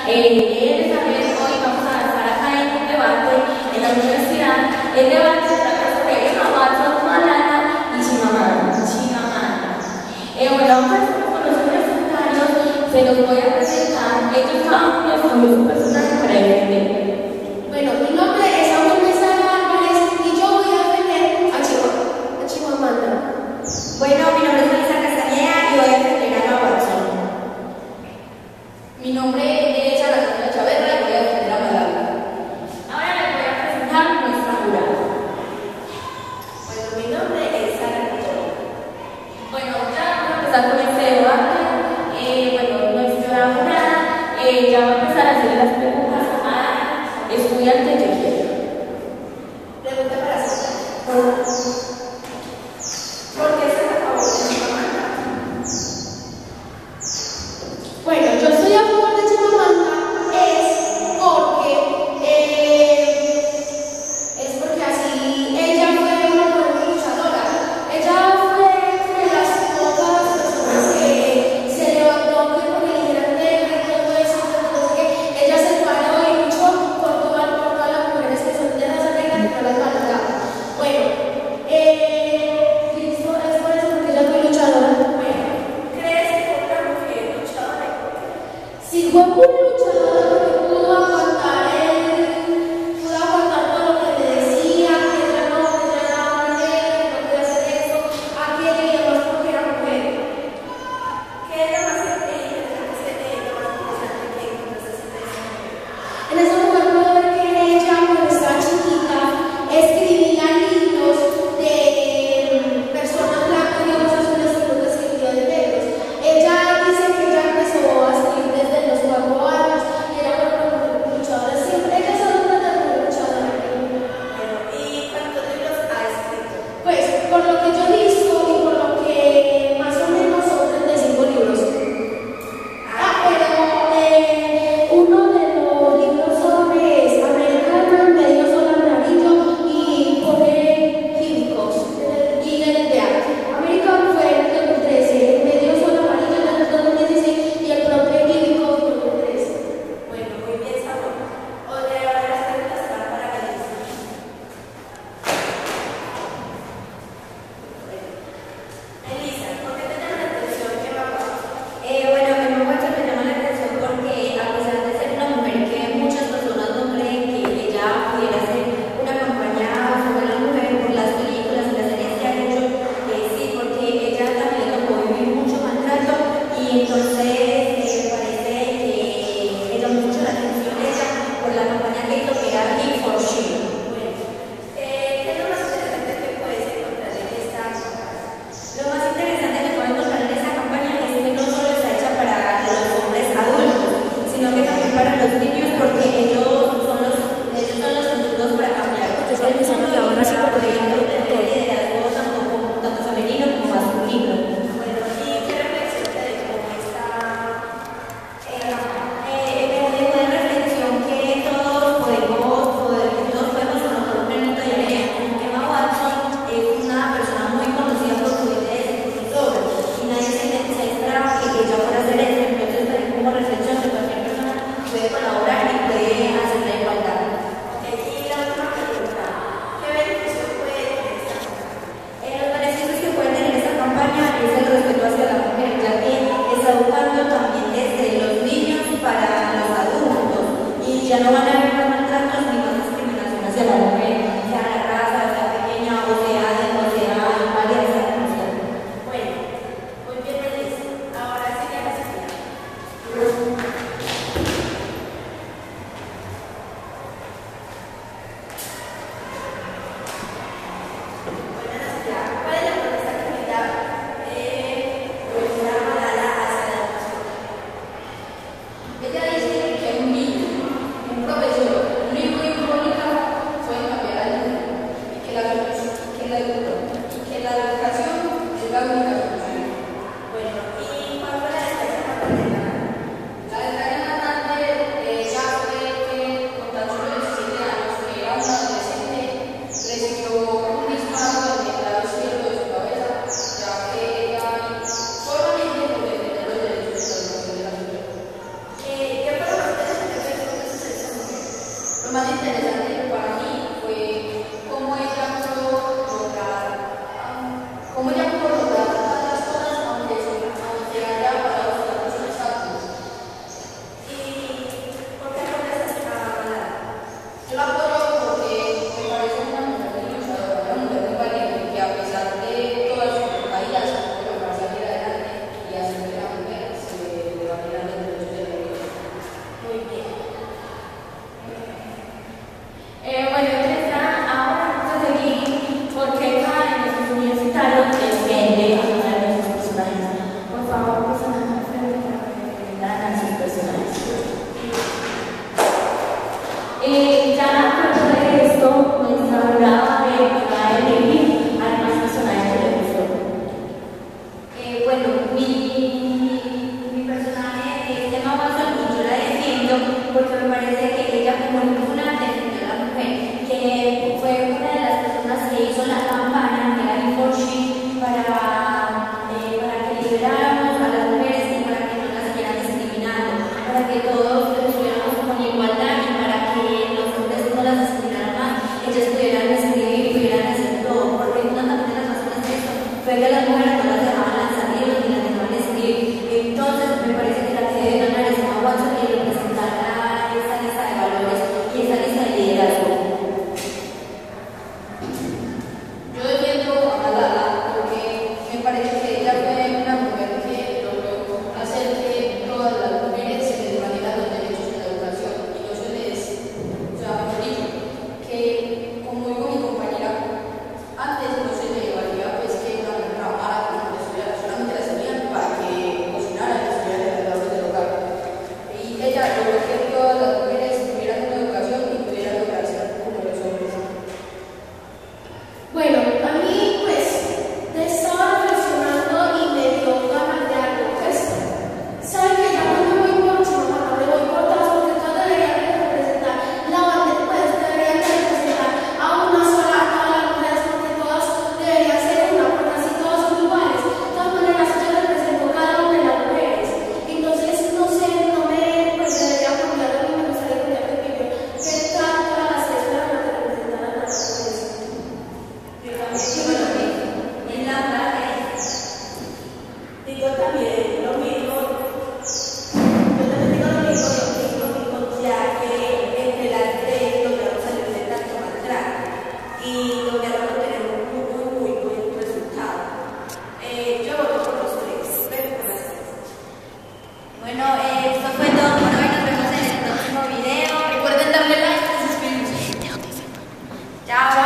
Esta vez hoy vamos a estar acá en un debate en la universidad. El debate se trata sobre Emma Watson, Malala y Chimamanda. Bueno, vamos a hacer con los universitarios, se los voy a presentar. Ellos cada uno escogió su personaje para defender. Bueno, mi nombre es Saúl Mesa Álvarez y yo voy a defender a Chimamanda. Bueno, mi nombre es Melissa Castañeda y voy a defender a Emma Watson. Mi nombre es Ana Camila Chaverra y voy a defender a Malala. Ahora les voy a presentar nuestra jurada. Bueno, mi nombre es Sara Cachorro. Bueno, ya vamos a empezar con este debate. Nuestra jurada ya va a empezar a hacer las preguntas a estudiantes que quieran. Pregunta para Sara. ¿Por qué estás a favor de Chimamanda? Bueno, yo estoy a favor de Chimamanda porque así ella fue una buena luchadora. Ella fue de las pocas personas que se levantó porque le dijeran negra y todo eso, entonces que ella se paró y luchó por toda la Bueno, esto fue todo por hoy. Nos vemos en el próximo video. Recuerden darle like y suscribirse. Chao.